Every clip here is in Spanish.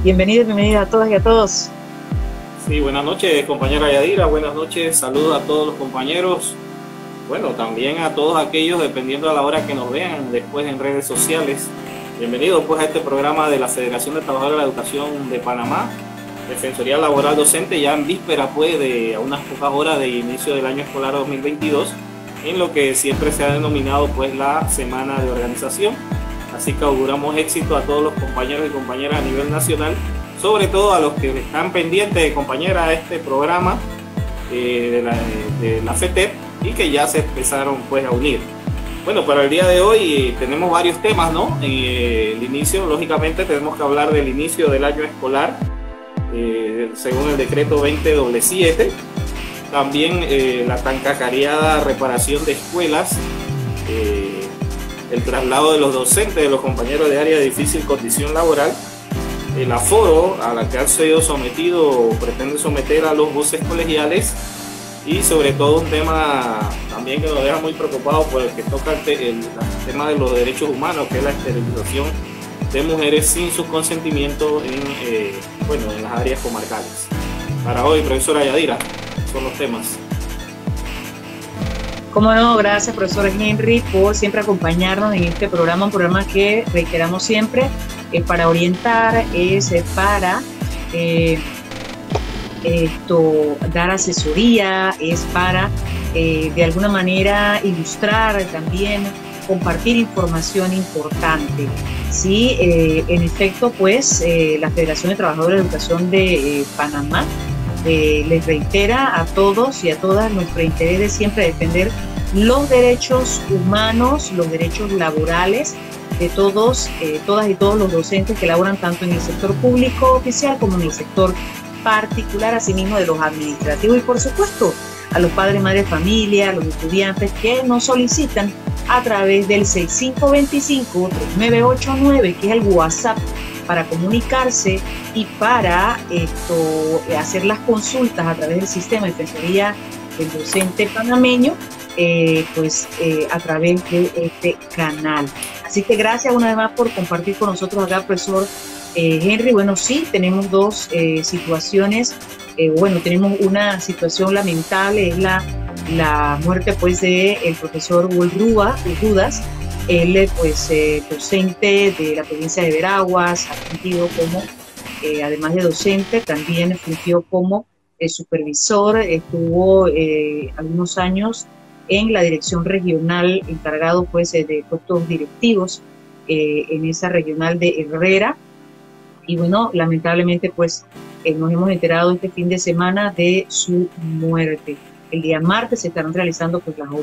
Bienvenida a todas y a todos. Sí, buenas noches, compañera Yadira, buenas noches, saludos a todos los compañeros, bueno, también a todos aquellos, dependiendo a la hora que nos vean después en redes sociales. Bienvenidos pues a este programa de la Federación de Trabajadores de la Educación de Panamá, Defensoría Laboral Docente, ya en víspera pues de a unas pocas horas de inicio del año escolar 2022, en lo que siempre se ha denominado pues la Semana de Organización. Así que auguramos éxito a todos los compañeros y compañeras a nivel nacional, sobre todo a los que están pendientes, compañera, a este programa de la FETEP y que ya se empezaron pues a unir. Bueno, para el día de hoy tenemos varios temas, ¿no? El inicio, lógicamente tenemos que hablar del inicio del año escolar, según el decreto 2077, también la tan cacareada reparación de escuelas, el traslado de los docentes, de los compañeros de área de difícil condición laboral, el aforo a la que han sido sometido o pretende someter a los voces colegiales, y sobre todo un tema también que nos deja muy preocupados por el que toca el tema de los derechos humanos, que es la esterilización de mujeres sin su consentimiento en las áreas comarcales. Para hoy, profesora Yadira, son los temas. Cómo no, gracias profesor Henry por siempre acompañarnos en este programa, un programa que reiteramos siempre, es para orientar, es para dar asesoría, es para de alguna manera ilustrar también, compartir información importante. Sí, en efecto, pues la Federación de Trabajadores de Educación de Panamá les reitera a todos y a todas nuestro interés de siempre defender los derechos humanos, los derechos laborales de todos, todas y todos los docentes que laboran tanto en el sector público oficial como en el sector particular, asimismo de los administrativos y por supuesto a los padres, madres de familia, a los estudiantes que nos solicitan a través del 6525-3989, que es el WhatsApp para comunicarse y para hacer las consultas a través del sistema de defensoría del docente panameño, a través de este canal. Así que gracias una vez más por compartir con nosotros acá, profesor Henry. Bueno, sí, tenemos dos situaciones. Tenemos una situación lamentable, es la muerte pues de el profesor Rudas. Él pues docente de la provincia de Veraguas, ha fungido como, además de docente, también fungió como supervisor, estuvo algunos años en la dirección regional, encargado pues de puestos directivos en esa regional de Herrera. Y bueno, lamentablemente pues nos hemos enterado este fin de semana de su muerte. El día martes se estarán realizando pues las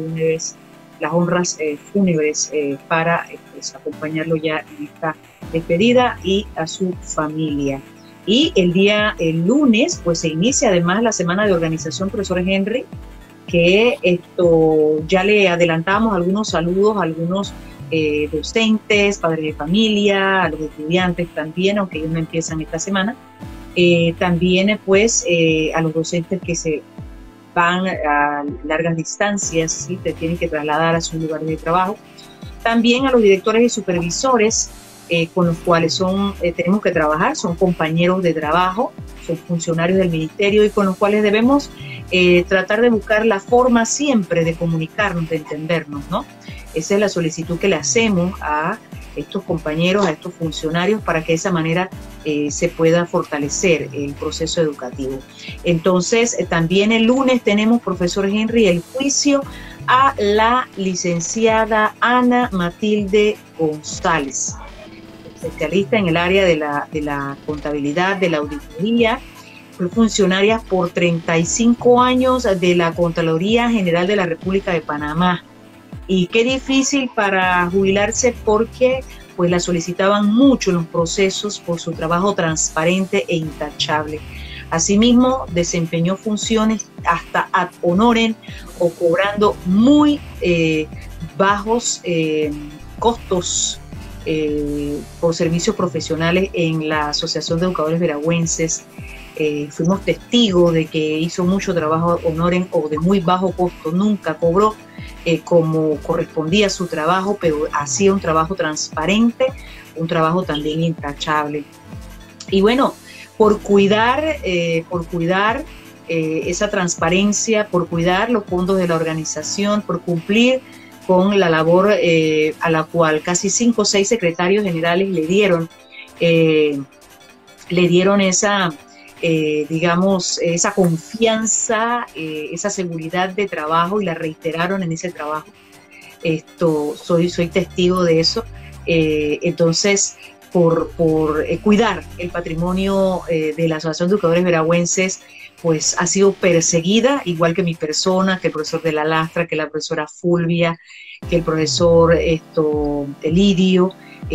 honras fúnebres para pues, acompañarlo ya en esta despedida y a su familia. Y el lunes pues se inicia además la semana de organización, profesor Henry, que ya le adelantamos algunos saludos a algunos docentes, padres de familia, a los estudiantes también, aunque ellos no empiezan esta semana, también pues a los docentes que se van a largas distancias, ¿sí? Que tienen que trasladar a sus lugares de trabajo, también a los directores y supervisores con los cuales tenemos que trabajar, son compañeros de trabajo, son funcionarios del ministerio y con los cuales debemos tratar de buscar la forma siempre de comunicarnos, de entendernos, ¿no? Esa es la solicitud que le hacemos a estos compañeros, a estos funcionarios, para que de esa manera se pueda fortalecer el proceso educativo. Entonces, también el lunes tenemos, profesor Henry, el juicio a la licenciada Ana Matilde González, especialista en el área de la contabilidad, de la auditoría. Fue funcionaria por 35 años de la Contraloría General de la República de Panamá. Y qué difícil para jubilarse, porque pues la solicitaban mucho en los procesos por su trabajo transparente e intachable. Asimismo, desempeñó funciones hasta ad honorem o cobrando muy bajos costos por servicios profesionales en la Asociación de Educadores Veragüenses. Fuimos testigos de que hizo mucho trabajo ad honorem o de muy bajo costo, nunca cobró como correspondía a su trabajo, pero hacía un trabajo transparente, un trabajo también intachable. Y bueno, por cuidar esa transparencia, por cuidar los fondos de la organización, por cumplir con la labor a la cual casi 5 o 6 secretarios generales le dieron esa, digamos, esa confianza, esa seguridad de trabajo y la reiteraron en ese trabajo. Soy testigo de eso. Entonces, por cuidar el patrimonio de la Asociación de Educadores Veragüenses, pues ha sido perseguida, igual que mi persona, que el profesor de la Lastra, que la profesora Fulvia, que el profesor Lidio,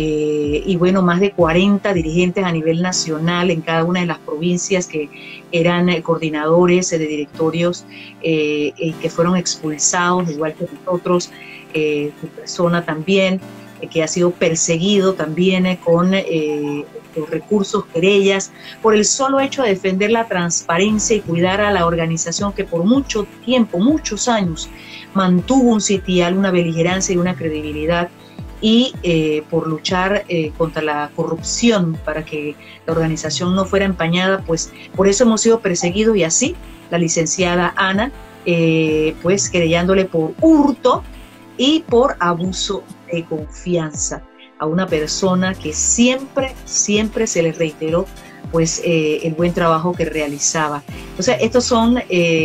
y bueno, más de 40 dirigentes a nivel nacional en cada una de las provincias que eran coordinadores de directorios que fueron expulsados, igual que nosotros, su persona también, que ha sido perseguido también con los recursos, querellas, por el solo hecho de defender la transparencia y cuidar a la organización que por mucho tiempo, muchos años, mantuvo un sitial, una beligerancia y una credibilidad, y por luchar contra la corrupción para que la organización no fuera empañada, pues por eso hemos sido perseguidos, y así la licenciada Ana, pues querellándole por hurto y por abuso de confianza a una persona que siempre se le reiteró pues el buen trabajo que realizaba. Entonces estas son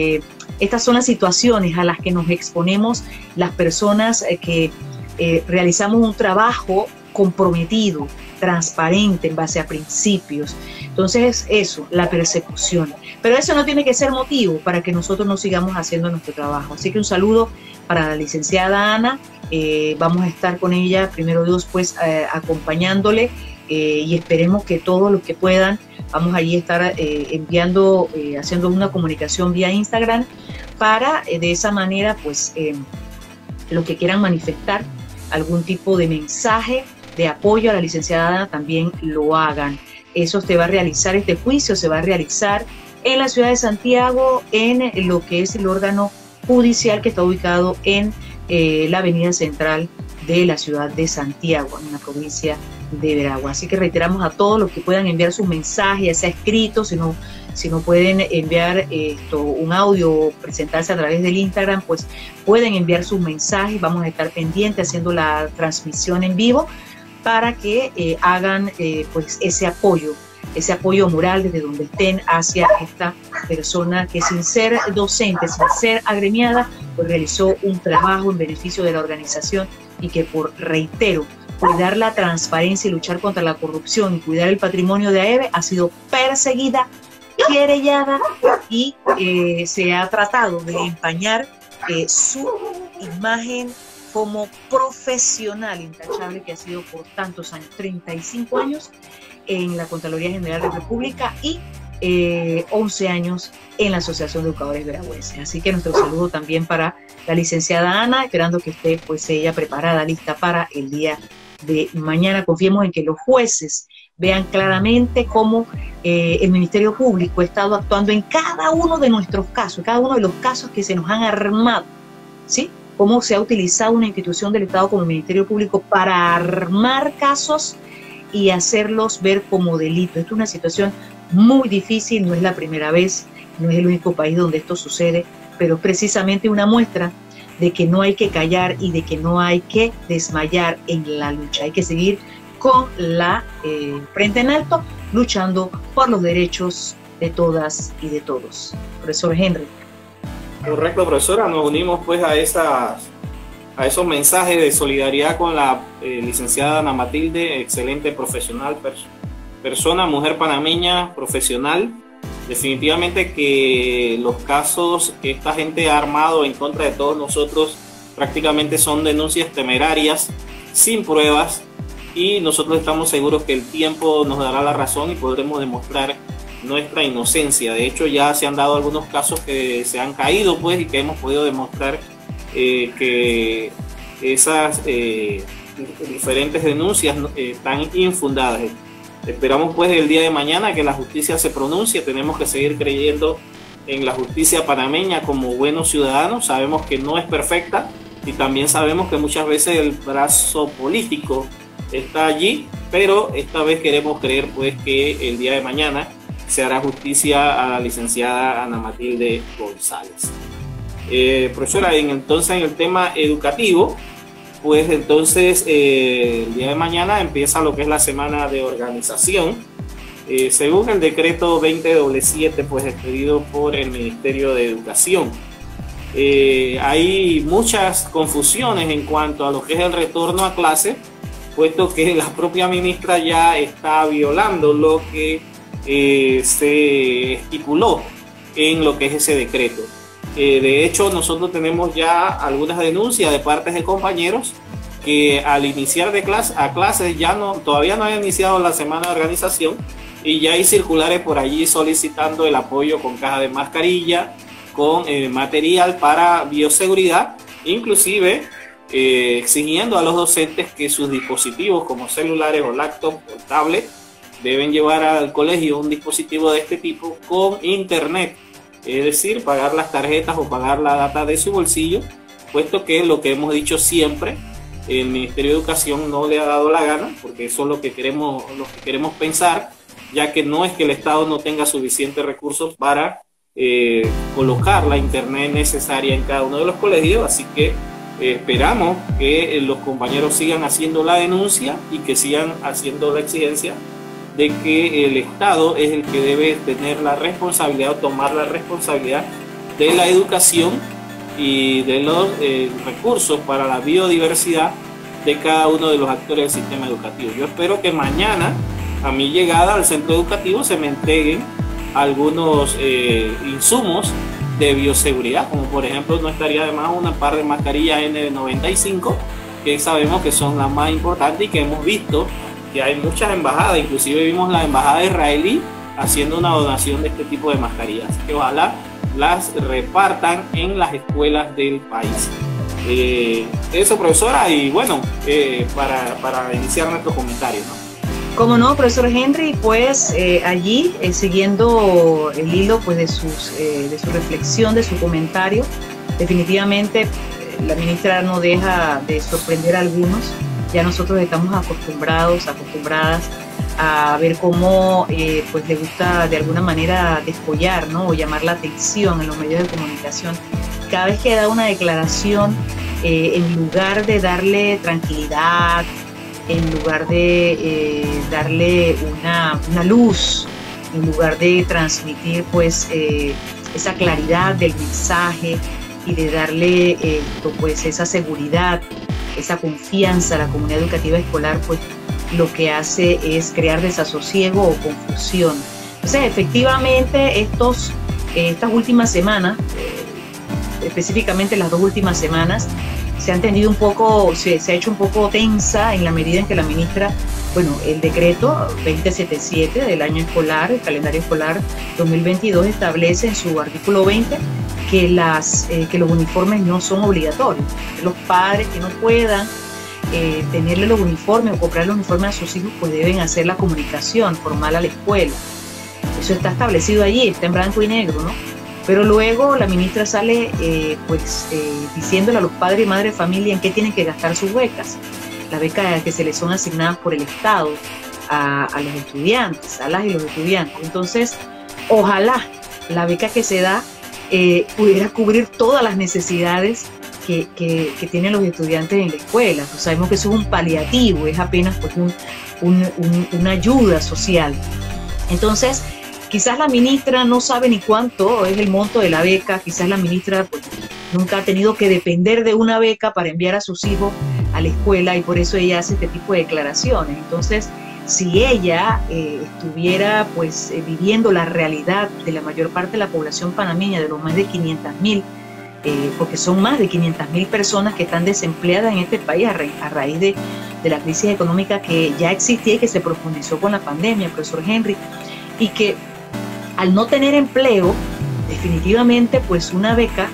las situaciones a las que nos exponemos las personas que realizamos un trabajo comprometido, transparente, en base a principios. Entonces eso, la persecución. Pero eso no tiene que ser motivo para que nosotros no sigamos haciendo nuestro trabajo. Así que un saludo para la licenciada Ana. Vamos a estar con ella, primero Dios, pues acompañándole, y esperemos que todos los que puedan, vamos allí a estar enviando, haciendo una comunicación vía Instagram para de esa manera, pues los que quieran manifestar algún tipo de mensaje de apoyo a la licenciada Ana también lo hagan. Eso se va a realizar, este juicio se va a realizar en la ciudad de Santiago, en lo que es el órgano judicial que está ubicado en la avenida central de la ciudad de Santiago, en la provincia de Veragua. Así que reiteramos a todos los que puedan enviar sus mensajes, ya sea escrito, si no pueden enviar un audio o presentarse a través del Instagram, pues pueden enviar sus mensajes. Vamos a estar pendientes haciendo la transmisión en vivo para que hagan pues ese apoyo moral desde donde estén hacia esta persona que, sin ser docente, sin ser agremiada, pues realizó un trabajo en beneficio de la organización, y que por, reitero, cuidar la transparencia y luchar contra la corrupción y cuidar el patrimonio de AEVE ha sido perseguida, querellada, y se ha tratado de empañar su imagen como profesional intachable que ha sido por tantos años, 35 años en la Contraloría General de la República y 11 años en la Asociación de Educadores Veragüenses. Así que nuestro saludo también para la licenciada Ana, esperando que esté pues ella preparada, lista para el día de mañana. Confiemos en que los jueces vean claramente cómo el Ministerio Público ha estado actuando en cada uno de nuestros casos, cada uno de los casos que se nos han armado, ¿sí? Cómo se ha utilizado una institución del Estado como el Ministerio Público para armar casos y hacerlos ver como delito. Esto es una situación muy difícil, no es la primera vez, no es el único país donde esto sucede, pero es precisamente una muestra de que no hay que callar y de que no hay que desmayar en la lucha. Hay que seguir con la frente en alto, luchando por los derechos de todas y de todos. Profesor Henry. Correcto, profesora. Nos unimos pues a esos mensajes de solidaridad con la licenciada Ana Matilde, excelente profesional, persona, mujer panameña, profesional. Definitivamente que los casos que esta gente ha armado en contra de todos nosotros prácticamente son denuncias temerarias, sin pruebas, y nosotros estamos seguros que el tiempo nos dará la razón y podremos demostrar nuestra inocencia. De hecho, ya se han dado algunos casos que se han caído pues, y que hemos podido demostrar que esas diferentes denuncias están infundadas. Esperamos pues el día de mañana que la justicia se pronuncie. Tenemos que seguir creyendo en la justicia panameña como buenos ciudadanos. Sabemos que no es perfecta y también sabemos que muchas veces el brazo político está allí, pero esta vez queremos creer pues que el día de mañana se hará justicia a la licenciada Ana Matilde González. Profesora, entonces en el tema educativo, pues entonces el día de mañana empieza lo que es la semana de organización. Según el decreto 2077, pues expedido por el Ministerio de Educación. Hay muchas confusiones en cuanto a lo que es el retorno a clase, puesto que la propia ministra ya está violando lo que se estipuló en lo que es ese decreto. De hecho, nosotros tenemos ya algunas denuncias de partes de compañeros que al iniciar a clases todavía no ha iniciado la semana de organización y ya hay circulares por allí solicitando el apoyo con caja de mascarilla, con material para bioseguridad, inclusive exigiendo a los docentes que sus dispositivos como celulares o laptops o tablets deben llevar al colegio un dispositivo de este tipo con internet, es decir, pagar las tarjetas o pagar la data de su bolsillo, puesto que lo que hemos dicho siempre, el Ministerio de Educación no le ha dado la gana, porque eso es lo que queremos pensar, ya que no es que el Estado no tenga suficientes recursos para colocar la internet necesaria en cada uno de los colegios, así que esperamos que los compañeros sigan haciendo la denuncia y que sigan haciendo la exigencia de que el Estado es el que debe tener la responsabilidad o tomar la responsabilidad de la educación y de los recursos para la biodiversidad de cada uno de los actores del sistema educativo. Yo espero que mañana, a mi llegada al centro educativo, se me entreguen algunos insumos de bioseguridad, como por ejemplo no estaría de más una par de mascarillas N95, que sabemos que son las más importantes y que hemos visto que hay muchas embajadas, inclusive vimos la embajada israelí haciendo una donación de este tipo de mascarillas, así que ojalá las repartan en las escuelas del país. Eso, profesora, y bueno, para iniciar nuestro comentario, ¿no? Como no, profesor Henry, pues allí, siguiendo el hilo pues, de su reflexión, de su comentario, definitivamente la ministra no deja de sorprender a algunos. Ya nosotros estamos acostumbradas a ver cómo pues le gusta de alguna manera despollar, ¿no? O llamar la atención en los medios de comunicación. Cada vez que da una declaración, en lugar de darle tranquilidad, en lugar de darle una luz, en lugar de transmitir pues esa claridad del mensaje y de darle pues esa seguridad, esa confianza a la comunidad educativa escolar, pues lo que hace es crear desasosiego o confusión. Entonces, efectivamente, estas últimas semanas, específicamente las 2 últimas semanas, se ha hecho un poco tensa en la medida en que la ministra, bueno, el decreto 2077 del año escolar, el calendario escolar 2022, establece en su artículo 20 que los uniformes no son obligatorios. Los padres que no puedan tenerle los uniformes o comprar los uniformes a sus hijos, pues deben hacer la comunicación formal a la escuela. Eso está establecido allí, está en blanco y negro, ¿no? Pero luego la ministra sale diciéndole a los padres y madres de familia en qué tienen que gastar sus becas. Las becas que se les son asignadas por el Estado a los estudiantes, a las y los estudiantes. Entonces, ojalá la beca que se da pudiera cubrir todas las necesidades que tienen los estudiantes en la escuela. Pues sabemos que eso es un paliativo, es apenas pues, una ayuda social. Entonces, quizás la ministra no sabe ni cuánto es el monto de la beca, quizás la ministra pues, nunca ha tenido que depender de una beca para enviar a sus hijos a la escuela y por eso ella hace este tipo de declaraciones. Entonces, si ella estuviera pues viviendo la realidad de la mayor parte de la población panameña, de los más de 500.000, porque son más de 500.000 personas que están desempleadas en este país a raíz de la crisis económica que ya existía y que se profundizó con la pandemia, profesor Henry, y que al no tener empleo, definitivamente pues una beca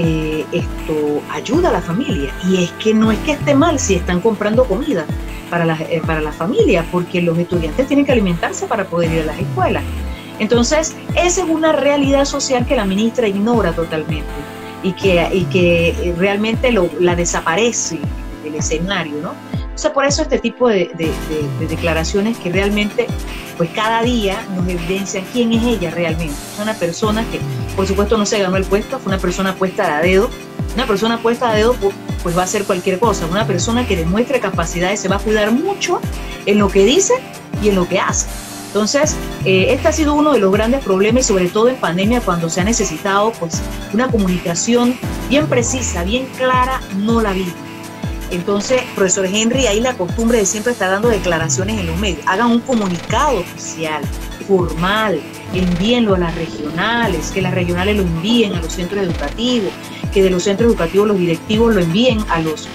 esto ayuda a la familia, y es que no es que esté mal si están comprando comida para la familia, porque los estudiantes tienen que alimentarse para poder ir a las escuelas. Entonces, esa es una realidad social que la ministra ignora totalmente y que realmente la desaparece del escenario, ¿no? Entonces, por eso este tipo de declaraciones que realmente, pues cada día nos evidencian quién es ella realmente. Es una persona que, por supuesto, no se ganó el puesto, fue una persona puesta a dedo. Una persona puesta a dedo, pues va a hacer cualquier cosa. Una persona que demuestre capacidades se va a cuidar mucho en lo que dice y en lo que hace. Entonces, este ha sido uno de los grandes problemas, sobre todo en pandemia, cuando se ha necesitado pues una comunicación bien precisa, bien clara, no la vi. Entonces, profesor Henry, ahí la costumbre de siempre estar dando declaraciones en los medios. Hagan un comunicado oficial, formal, envíenlo a las regionales, que las regionales lo envíen a los centros educativos, que de los centros educativos los directivos lo envíen a los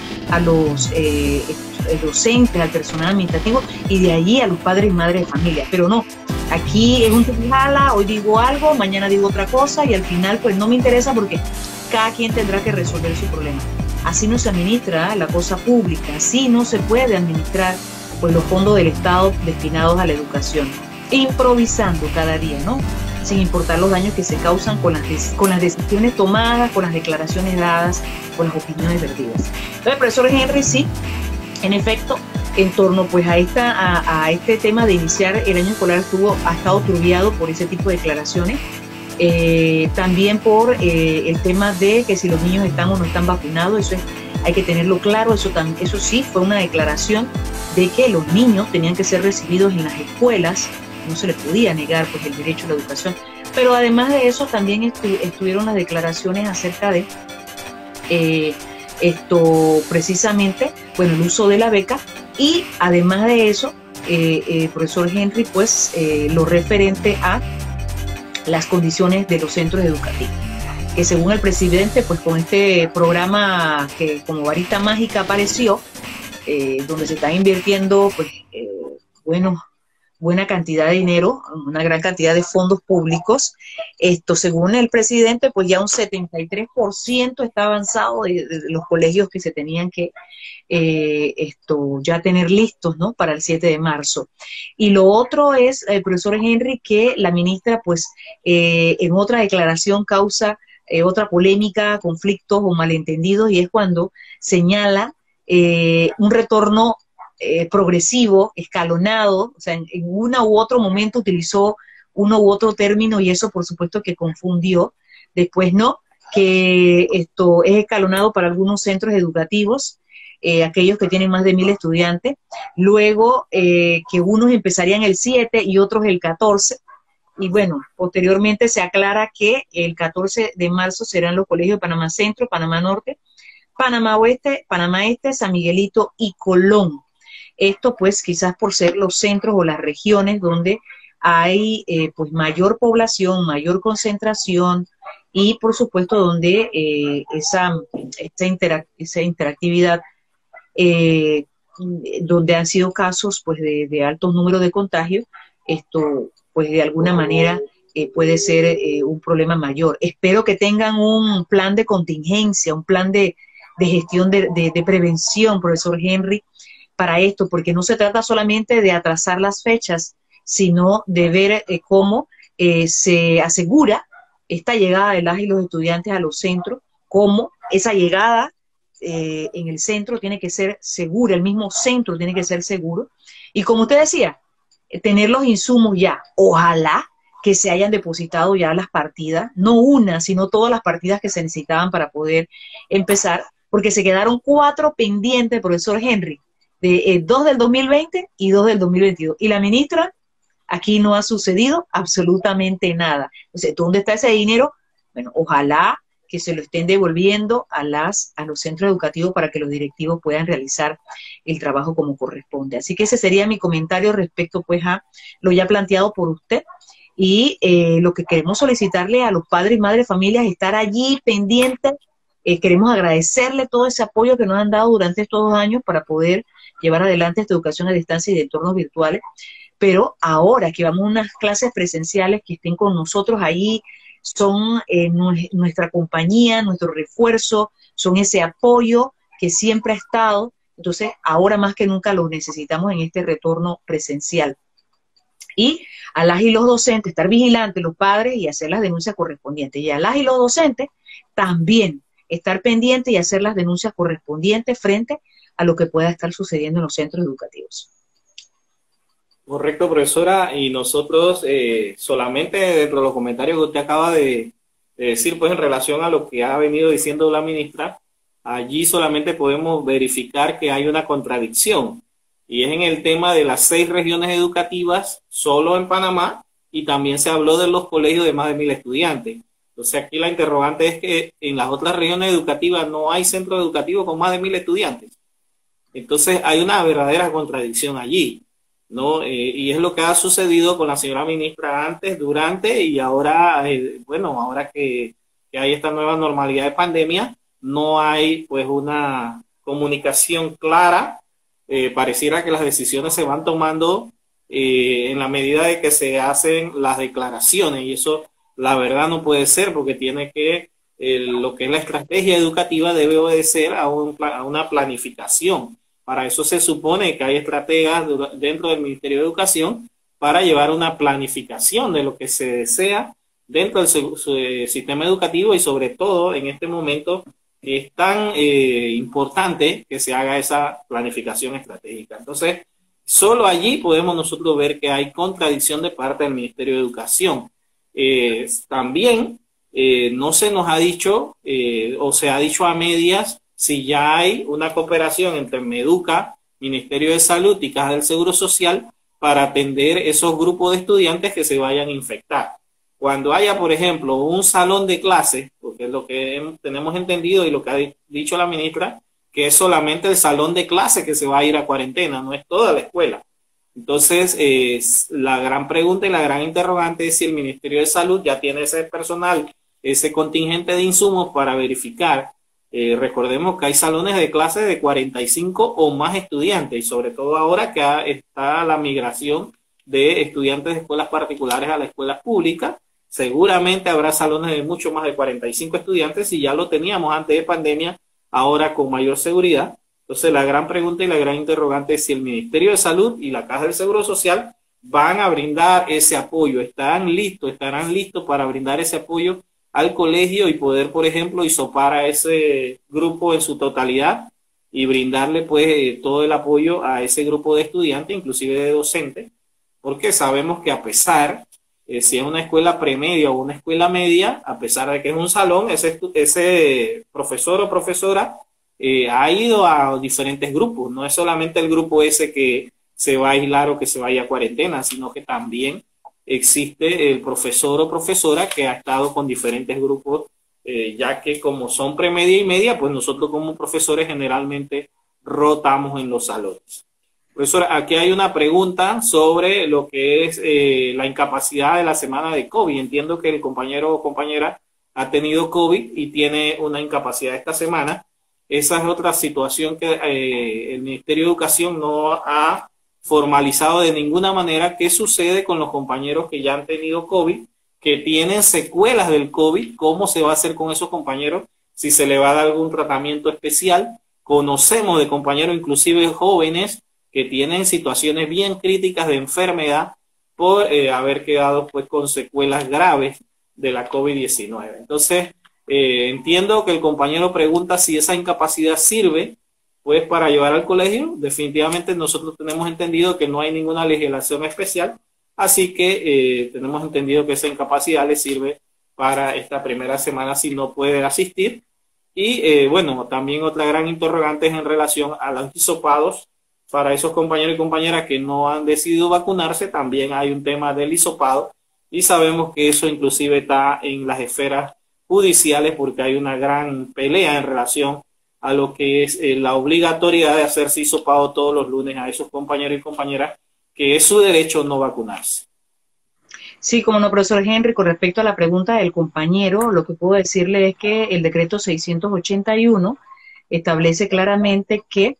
docentes, al personal administrativo, y de allí a los padres y madres de familia. Pero no, aquí es un jala, hoy digo algo, mañana digo otra cosa, y al final pues no me interesa porque cada quien tendrá que resolver su problema. Así no se administra la cosa pública, así no se puede administrar pues los fondos del Estado destinados a la educación, improvisando cada día, ¿no? Sin importar los daños que se causan con las decisiones tomadas, con las declaraciones dadas, con las opiniones vertidas. Entonces, profesor Henry, sí, en efecto, en torno pues a este tema de iniciar el año escolar ha estado turbiado por ese tipo de declaraciones. También por el tema de que si los niños están o no están vacunados, hay que tenerlo claro. Eso sí fue una declaración de que los niños tenían que ser recibidos en las escuelas, no se les podía negar pues el derecho a la educación. Pero además de eso también estuvieron las declaraciones acerca de precisamente, bueno, el uso de la beca, y además de eso, profesor Henry, pues lo referente a las condiciones de los centros educativos, que según el presidente, pues con este programa que como varita mágica apareció, donde se está invirtiendo pues buena cantidad de dinero, una gran cantidad de fondos públicos. Según el presidente, pues ya un 73% está avanzado de los colegios que se tenían que ya tener listos, ¿no?, para el 7 de marzo. Y lo otro es, profesor Henry, que la ministra, pues, en otra declaración causa otra polémica, conflictos o malentendidos, y es cuando señala un retorno progresivo, escalonado, o sea, en uno u otro momento utilizó uno u otro término, y eso por supuesto que confundió. Después no, que esto es escalonado para algunos centros educativos, aquellos que tienen más de 1000 estudiantes, luego que unos empezarían el 7 y otros el 14, y bueno, posteriormente se aclara que el 14 de marzo serán los colegios de Panamá Centro, Panamá Norte, Panamá Oeste, Panamá Este, San Miguelito y Colón. Esto pues quizás por ser los centros o las regiones donde hay pues mayor población, mayor concentración, y por supuesto donde esa interactividad, donde han sido casos pues de altos números de contagios, esto pues de alguna manera puede ser un problema mayor. Espero que tengan un plan de contingencia, un plan de gestión de prevención, profesor Henry, para esto, porque no se trata solamente de atrasar las fechas, sino de ver cómo se asegura esta llegada de las y los estudiantes a los centros, cómo esa llegada en el centro tiene que ser segura, el mismo centro tiene que ser seguro, y como usted decía, tener los insumos ya. Ojalá que se hayan depositado ya las partidas, no una, sino todas las partidas que se necesitaban para poder empezar, porque se quedaron 4 pendientes, profesor Henry, de 2 del 2020 y 2 del 2022. Y la ministra, aquí no ha sucedido absolutamente nada. Entonces, ¿dónde está ese dinero? Bueno, ojalá que se lo estén devolviendo a los centros educativos para que los directivos puedan realizar el trabajo como corresponde. Así que ese sería mi comentario respecto pues a lo ya planteado por usted, y lo que queremos solicitarle a los padres y madres de familias es estar allí pendientes. Queremos agradecerle todo ese apoyo que nos han dado durante estos 2 años para poder llevar adelante esta educación a distancia y de entornos virtuales, pero ahora que vamos a unas clases presenciales, que estén con nosotros ahí, son nuestra compañía, nuestro refuerzo, son ese apoyo que siempre ha estado. Entonces ahora más que nunca los necesitamos en este retorno presencial. Y a las y los docentes estar vigilantes, los padres, y hacer las denuncias correspondientes. Y a las y los docentes también estar pendiente y hacer las denuncias correspondientes frente a lo que pueda estar sucediendo en los centros educativos. Correcto, profesora, y nosotros solamente dentro de los comentarios que usted acaba de decir, pues en relación a lo que ha venido diciendo la ministra, allí solamente podemos verificar que hay una contradicción, y es en el tema de las 6 regiones educativas solo en Panamá, y también se habló de los colegios de más de 1000 estudiantes. Entonces aquí la interrogante es que en las otras regiones educativas no hay centro educativo con más de 1000 estudiantes. Entonces hay una verdadera contradicción allí, ¿no? Y es lo que ha sucedido con la señora ministra antes, durante y ahora, bueno, ahora que hay esta nueva normalidad de pandemia, no hay pues una comunicación clara. Pareciera que las decisiones se van tomando en la medida de que se hacen las declaraciones, y eso la verdad no puede ser, porque tiene que, lo que es la estrategia educativa debe obedecer a una planificación. Para eso se supone que hay estrategas dentro del Ministerio de Educación para llevar una planificación de lo que se desea dentro del sistema educativo, y sobre todo en este momento es tan importante que se haga esa planificación estratégica. Entonces, solo allí podemos nosotros ver que hay contradicción de parte del Ministerio de Educación. También no se nos ha dicho, o se ha dicho a medias, si ya hay una cooperación entre Meduca, Ministerio de Salud y Caja del Seguro Social para atender esos grupos de estudiantes que se vayan a infectar. Cuando haya, por ejemplo, un salón de clase, porque es lo que tenemos entendido y lo que ha dicho la ministra, que es solamente el salón de clase que se va a ir a cuarentena, no es toda la escuela. Entonces, la gran pregunta y la gran interrogante es si el Ministerio de Salud ya tiene ese personal, ese contingente de insumos para verificar. Recordemos que hay salones de clase de 45 o más estudiantes, y sobre todo ahora que está la migración de estudiantes de escuelas particulares a las escuelas públicas. Seguramente habrá salones de mucho más de 45 estudiantes, y ya lo teníamos antes de pandemia, ahora con mayor seguridad. Entonces la gran pregunta y la gran interrogante es si el Ministerio de Salud y la Caja del Seguro Social van a brindar ese apoyo, estarán listos para brindar ese apoyo al colegio y poder, por ejemplo, hisopar a ese grupo en su totalidad y brindarle pues todo el apoyo a ese grupo de estudiantes, inclusive de docentes, porque sabemos que a pesar, si es una escuela premedia o una escuela media, a pesar de que es un salón, ese profesor o profesora ha ido a diferentes grupos, no es solamente el grupo ese que se va a aislar o que se vaya a cuarentena, sino que también existe el profesor o profesora que ha estado con diferentes grupos, ya que como son premedia y media, pues nosotros como profesores generalmente rotamos en los salones. Profesora, aquí hay una pregunta sobre lo que es la incapacidad de la semana de COVID. Entiendo que el compañero o compañera ha tenido COVID y tiene una incapacidad esta semana. Esa es otra situación que el Ministerio de Educación no ha formalizado de ninguna manera. ¿Qué sucede con los compañeros que ya han tenido COVID, que tienen secuelas del COVID? ¿Cómo se va a hacer con esos compañeros? Si se le va a dar algún tratamiento especial. Conocemos de compañeros, inclusive jóvenes, que tienen situaciones bien críticas de enfermedad por haber quedado pues con secuelas graves de la COVID-19. Entonces, entiendo que el compañero pregunta si esa incapacidad sirve pues para llevar al colegio. Definitivamente nosotros tenemos entendido que no hay ninguna legislación especial, así que tenemos entendido que esa incapacidad le sirve para esta primera semana si no puede asistir. Y bueno, también otra gran interrogante es en relación a los hisopados para esos compañeros y compañeras que no han decidido vacunarse. También hay un tema del hisopado, y sabemos que eso inclusive está en las esferas judiciales, porque hay una gran pelea en relación a lo que es la obligatoriedad de hacerse hisopado todos los lunes a esos compañeros y compañeras que es su derecho no vacunarse. Sí, como no, profesor Henry, con respecto a la pregunta del compañero, lo que puedo decirle es que el decreto 681 establece claramente que,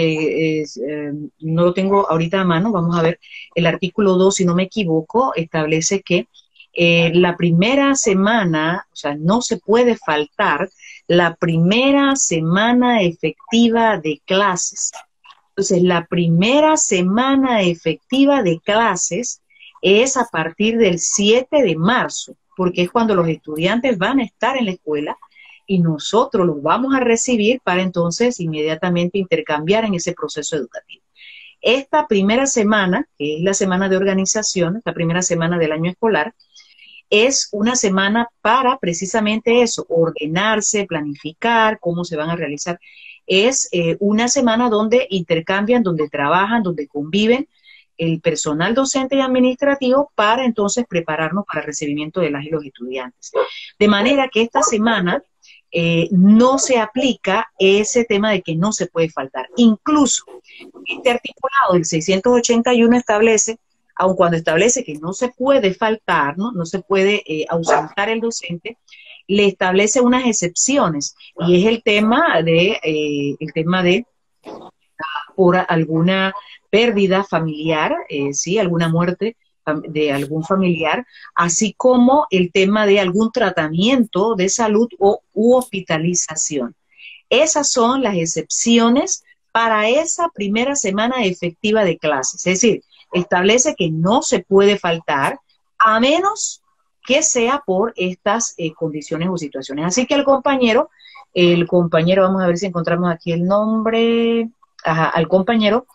no lo tengo ahorita a mano, vamos a ver, el artículo 2, si no me equivoco, establece que la primera semana, o sea, no se puede faltar la primera semana efectiva de clases. Entonces, la primera semana efectiva de clases es a partir del 7 de marzo, porque es cuando los estudiantes van a estar en la escuela, y nosotros los vamos a recibir para entonces inmediatamente intercambiar en ese proceso educativo. Esta primera semana, que es la semana de organización, esta primera semana del año escolar, es una semana para precisamente eso, ordenarse, planificar cómo se van a realizar. Es una semana donde intercambian, donde trabajan, donde conviven el personal docente y administrativo para entonces prepararnos para el recibimiento de las y los estudiantes. De manera que esta semana no se aplica ese tema de que no se puede faltar. Incluso este articulado del 681 establece, aun cuando establece que no se puede faltar, no se puede ausentar el docente, le establece unas excepciones, y es el tema de por alguna pérdida familiar, sí, alguna muerte de algún familiar, así como el tema de algún tratamiento de salud u hospitalización. Esas son las excepciones para esa primera semana efectiva de clases. Es decir, establece que no se puede faltar a menos que sea por estas condiciones o situaciones. Así que el compañero, vamos a ver si encontramos aquí el nombre, al compañero,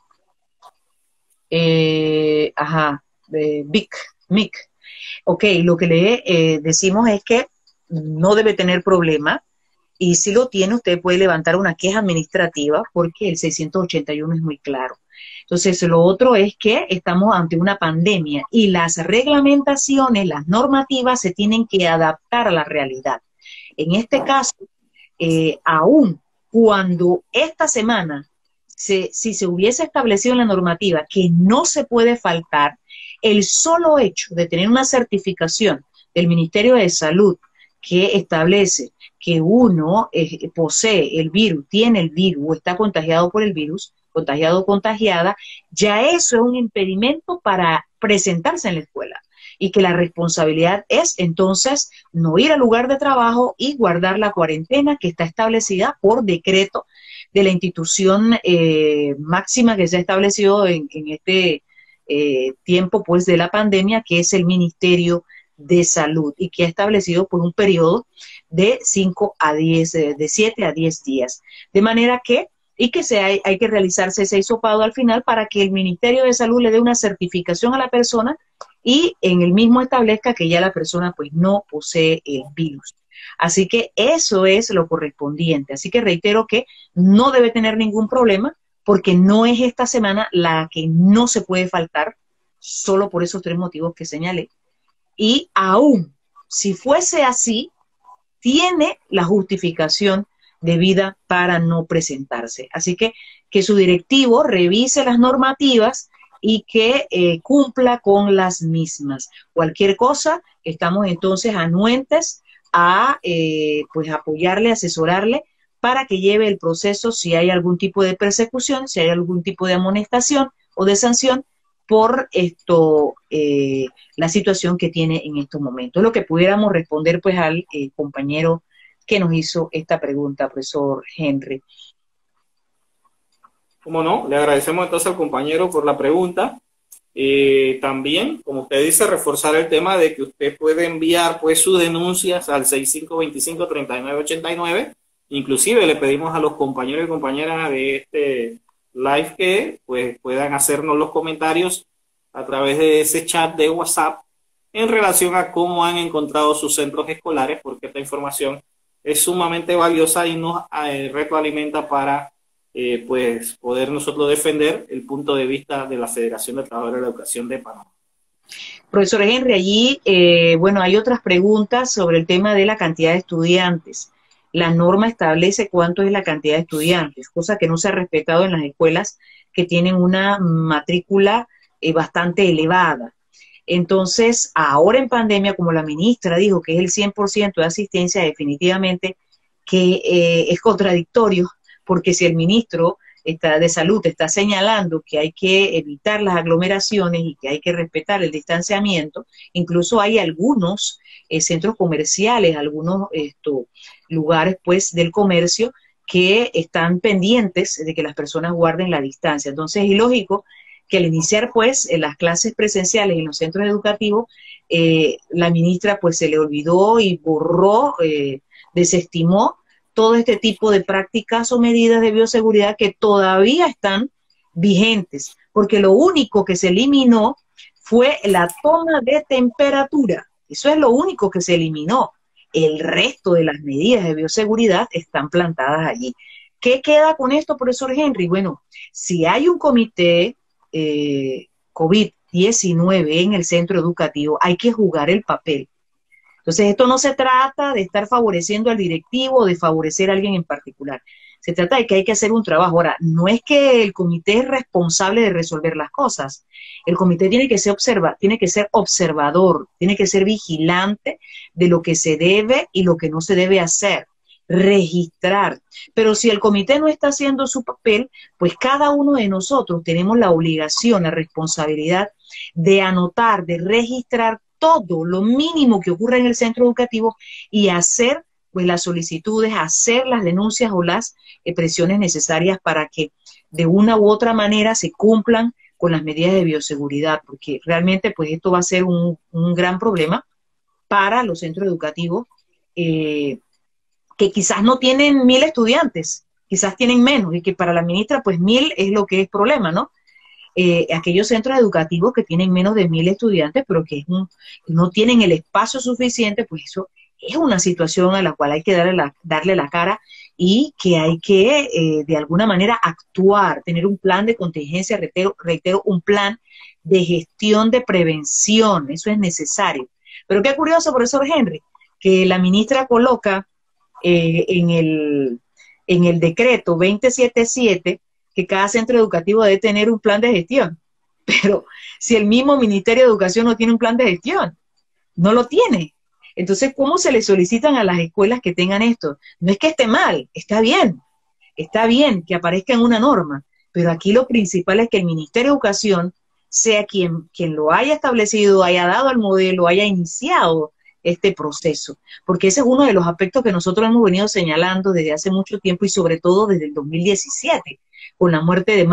Mick. Ok, lo que le decimos es que no debe tener problema, y si lo tiene, usted puede levantar una queja administrativa porque el 681 es muy claro. Entonces, lo otro es que estamos ante una pandemia y las reglamentaciones, las normativas se tienen que adaptar a la realidad. En este caso, aún cuando esta semana, si se hubiese establecido en la normativa que no se puede faltar, el solo hecho de tener una certificación del Ministerio de Salud que establece que uno posee el virus, tiene el virus o está contagiado por el virus, contagiado o contagiada, ya eso es un impedimento para presentarse en la escuela, y que la responsabilidad es entonces no ir al lugar de trabajo y guardar la cuarentena que está establecida por decreto de la institución máxima que se ha establecido en este tiempo pues de la pandemia, que es el Ministerio de Salud, y que ha establecido por un periodo de 7 a 10 días. De manera que hay que realizarse ese hisopado al final para que el Ministerio de Salud le dé una certificación a la persona y en el mismo establezca que ya la persona pues no posee el virus. Así que eso es lo correspondiente. Así que reitero que no debe tener ningún problema, porque no es esta semana la que no se puede faltar, solo por esos 3 motivos que señalé. Y aún si fuese así, tiene la justificación debida para no presentarse. Así que su directivo revise las normativas y que cumpla con las mismas. Cualquier cosa, estamos entonces anuentes a pues apoyarle, asesorarle para que lleve el proceso si hay algún tipo de persecución, si hay algún tipo de amonestación o de sanción por la situación que tiene en estos momentos. Lo que pudiéramos responder pues al compañero que nos hizo esta pregunta, profesor Henry. Cómo no, le agradecemos entonces al compañero por la pregunta. También, como usted dice, reforzar el tema de que usted puede enviar pues sus denuncias al 6525-3989. Inclusive le pedimos a los compañeros y compañeras de este live que pues puedan hacernos los comentarios a través de ese chat de WhatsApp en relación a cómo han encontrado sus centros escolares, porque esta información es sumamente valiosa y nos retroalimenta para pues poder nosotros defender el punto de vista de la Federación de Trabajadores de la Educación de Panamá. Profesor Henry, allí, bueno, hay otras preguntas sobre el tema de la cantidad de estudiantes. La norma establece cuánto es la cantidad de estudiantes, cosa que no se ha respetado en las escuelas que tienen una matrícula bastante elevada. Entonces, ahora en pandemia, como la ministra dijo que es el 100% de asistencia, definitivamente que es contradictorio, porque si el ministro de Salud está señalando que hay que evitar las aglomeraciones y que hay que respetar el distanciamiento, incluso hay algunos centros comerciales, algunos lugares pues del comercio que están pendientes de que las personas guarden la distancia. Entonces es ilógico que al iniciar pues las clases presenciales en los centros educativos, la ministra pues se le olvidó y borró, desestimó todo este tipo de prácticas o medidas de bioseguridad que todavía están vigentes, porque lo único que se eliminó fue la toma de temperatura. Eso es lo único que se eliminó. El resto de las medidas de bioseguridad están plantadas allí. ¿Qué queda con esto, profesor Henry? Bueno, si hay un comité COVID-19 en el centro educativo, hay que jugar el papel. Entonces, esto no se trata de estar favoreciendo al directivo o de favorecer a alguien en particular. Se trata de que hay que hacer un trabajo. Ahora, no es que el comité es responsable de resolver las cosas. El comité tiene que ser observador, tiene que ser vigilante de lo que se debe y lo que no se debe hacer, registrar. Pero si el comité no está haciendo su papel, pues cada uno de nosotros tenemos la obligación, la responsabilidad de anotar, de registrar todo lo mínimo que ocurre en el centro educativo y hacer pues las solicitudes, hacer las denuncias o las presiones necesarias para que de una u otra manera se cumplan con las medidas de bioseguridad, porque realmente pues esto va a ser un gran problema para los centros educativos que quizás no tienen 1000 estudiantes, quizás tienen menos, y que para la ministra pues 1000 es lo que es problema, ¿no? Aquellos centros educativos que tienen menos de 1000 estudiantes, pero que no tienen el espacio suficiente, pues eso es una situación a la cual hay que darle la cara y que hay que, de alguna manera, actuar, tener un plan de contingencia, reitero, un plan de gestión de prevención, eso es necesario. Pero qué curioso, profesor Henry, que la ministra coloca en el decreto 2077 que cada centro educativo debe tener un plan de gestión. Pero si el mismo Ministerio de Educación no tiene un plan de gestión, no lo tiene. Entonces, ¿cómo se le solicitan a las escuelas que tengan esto? No es que esté mal, está bien que aparezca en una norma, pero aquí lo principal es que el Ministerio de Educación sea quien lo haya establecido, haya dado el modelo, haya iniciado este proceso, porque ese es uno de los aspectos que nosotros hemos venido señalando desde hace mucho tiempo y sobre todo desde el 2017, con la muerte de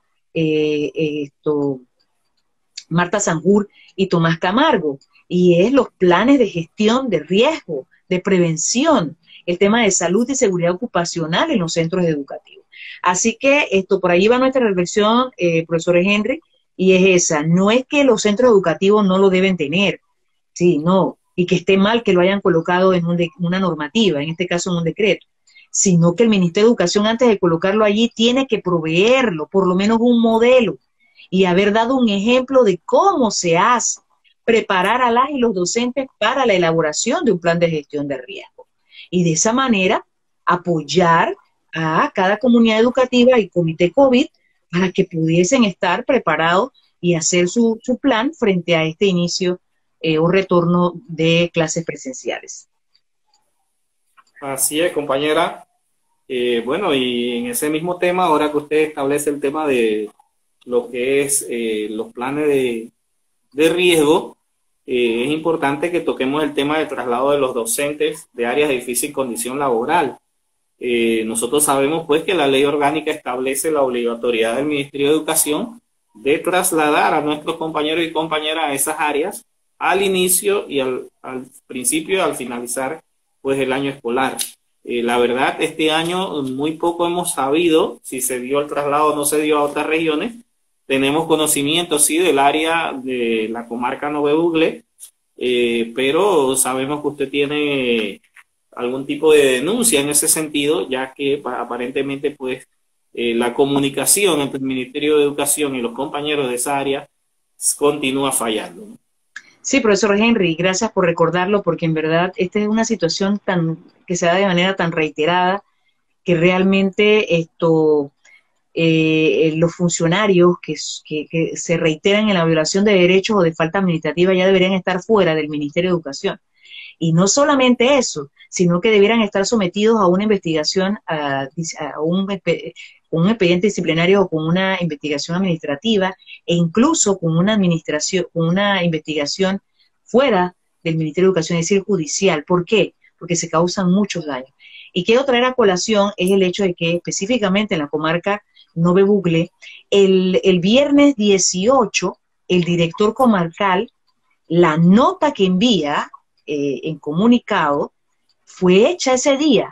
Marta Sanjur y Tomás Camargo, y es los planes de gestión de riesgo, de prevención, el tema de salud y seguridad ocupacional en los centros educativos. Así que por ahí va nuestra reflexión, profesor Henry, y es esa, no es que los centros educativos no lo deben tener, sí, no, y que esté mal que lo hayan colocado en una normativa, en este caso en un decreto, sino que el Ministerio de Educación antes de colocarlo allí tiene que proveerlo, por lo menos un modelo, y haber dado un ejemplo de cómo se hace, preparar a las y los docentes para la elaboración de un plan de gestión de riesgo. Y de esa manera apoyar a cada comunidad educativa y comité COVID para que pudiesen estar preparados y hacer su plan frente a este inicio o retorno de clases presenciales. Así es, compañera. Bueno, y en ese mismo tema, ahora que usted establece el tema de lo que es los planes de riesgo, es importante que toquemos el tema del traslado de los docentes de áreas de difícil condición laboral. Nosotros sabemos pues que la ley orgánica establece la obligatoriedad del Ministerio de Educación de trasladar a nuestros compañeros y compañeras a esas áreas al inicio y al principio y al finalizar pues el año escolar. La verdad, este año muy poco hemos sabido si se dio el traslado o no se dio a otras regiones. Tenemos conocimiento, sí, del área de la comarca Nove Bugle, pero sabemos que usted tiene algún tipo de denuncia en ese sentido, ya que aparentemente pues la comunicación entre el Ministerio de Educación y los compañeros de esa área continúa fallando, ¿no? Sí, profesor Henry, gracias por recordarlo, porque en verdad esta es una situación que se da de manera tan reiterada que realmente los funcionarios que se reiteran en la violación de derechos o de falta administrativa ya deberían estar fuera del Ministerio de Educación. Y no solamente eso, sino que debieran estar sometidos a una investigación, a un expediente disciplinario o con una investigación administrativa e incluso con una investigación fuera del Ministerio de Educación, es decir, judicial. ¿Por qué? Porque se causan muchos daños. Y quiero traer a colación es el hecho de que específicamente en la comarca Nove Bugle, el viernes 18, el director comarcal, la nota que envía en comunicado, fue hecha ese día.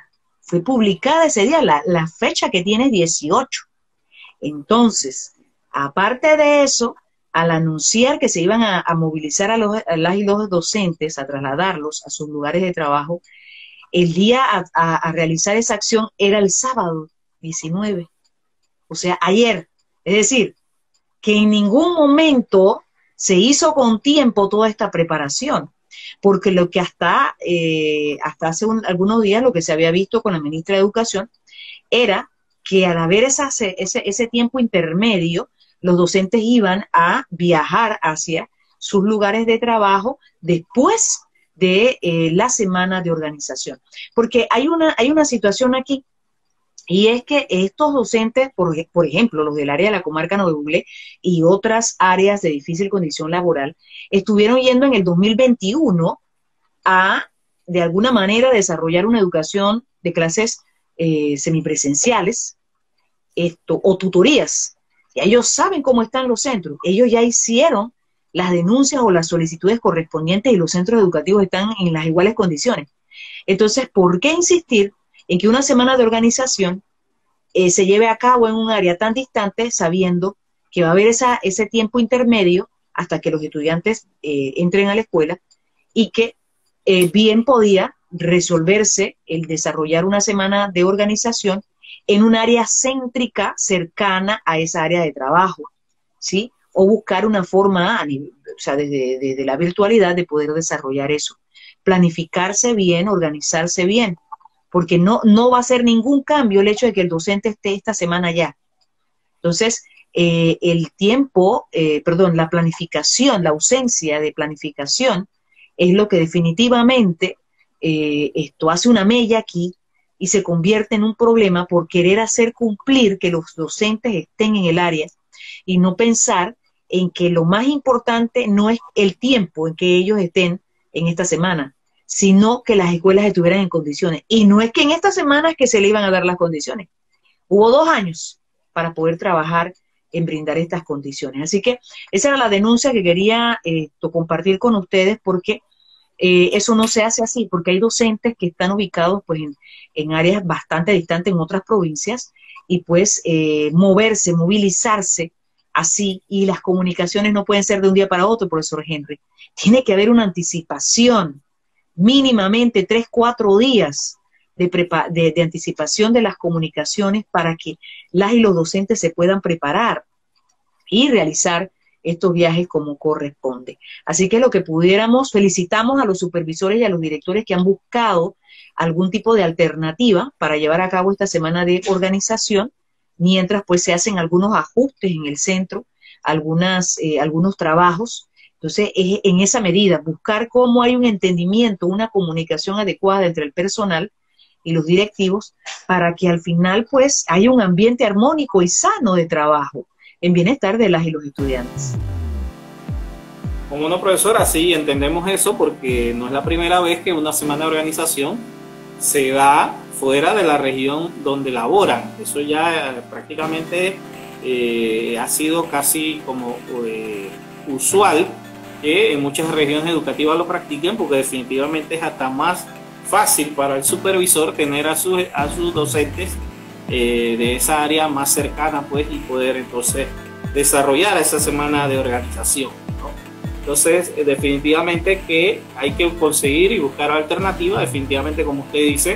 fue publicada ese día, la fecha que tiene es 18. Entonces, aparte de eso, al anunciar que se iban a movilizar a las y los docentes, a trasladarlos a sus lugares de trabajo, el día a realizar esa acción era el sábado 19, o sea, ayer. Es decir, que en ningún momento se hizo con tiempo toda esta preparación, porque lo que hasta hace algunos días lo que se había visto con la ministra de Educación era que al haber ese tiempo intermedio, los docentes iban a viajar hacia sus lugares de trabajo después de la semana de organización. Porque hay una situación aquí, y es que estos docentes, por ejemplo, los del área de la comarca Novebuglé y otras áreas de difícil condición laboral, estuvieron yendo en el 2021 a, de alguna manera, desarrollar una educación de clases semipresenciales o tutorías. Y ellos saben cómo están los centros. Ellos ya hicieron las denuncias o las solicitudes correspondientes y los centros educativos están en las iguales condiciones. Entonces, ¿por qué insistir en que una semana de organización se lleve a cabo en un área tan distante, sabiendo que va a haber ese tiempo intermedio hasta que los estudiantes entren a la escuela, y que bien podía resolverse el desarrollar una semana de organización en un área céntrica cercana a esa área de trabajo, ¿sí? O buscar una forma, o sea, desde la virtualidad, de poder desarrollar eso. Planificarse bien, organizarse bien, porque no va a ser ningún cambio el hecho de que el docente esté esta semana ya. Entonces, la planificación, la ausencia de planificación es lo que definitivamente esto hace una mella aquí y se convierte en un problema por querer hacer cumplir que los docentes estén en el área y no pensar en que lo más importante no es el tiempo en que ellos estén en esta semana, sino que las escuelas estuvieran en condiciones. Y no es que en estas semanas que se le iban a dar las condiciones. Hubo 2 años para poder trabajar en brindar estas condiciones. Así que esa era la denuncia que quería compartir con ustedes, porque eso no se hace así, porque hay docentes que están ubicados pues en áreas bastante distantes en otras provincias, y pues movilizarse así, y las comunicaciones no pueden ser de un día para otro, profesor Henry. Tiene que haber una anticipación, mínimamente 3, 4 días de anticipación de las comunicaciones para que las y los docentes se puedan preparar y realizar estos viajes como corresponde. Así que lo que pudiéramos, felicitamos a los supervisores y a los directores que han buscado algún tipo de alternativa para llevar a cabo esta semana de organización, mientras pues se hacen algunos ajustes en el centro, algunos trabajos. Entonces, es en esa medida buscar cómo hay un entendimiento, una comunicación adecuada entre el personal y los directivos, para que al final pues haya un ambiente armónico y sano de trabajo en bienestar de las y los estudiantes. Como no, profesora, sí, entendemos eso, porque no es la primera vez que una semana de organización se da fuera de la región donde laboran. Eso ya prácticamente ha sido casi como usual que en muchas regiones educativas lo practiquen, porque definitivamente es hasta más fácil para el supervisor tener a sus docentes de esa área más cercana, pues, y poder entonces desarrollar esa semana de organización, ¿no? Entonces, definitivamente que hay que conseguir y buscar alternativas. Definitivamente, como usted dice,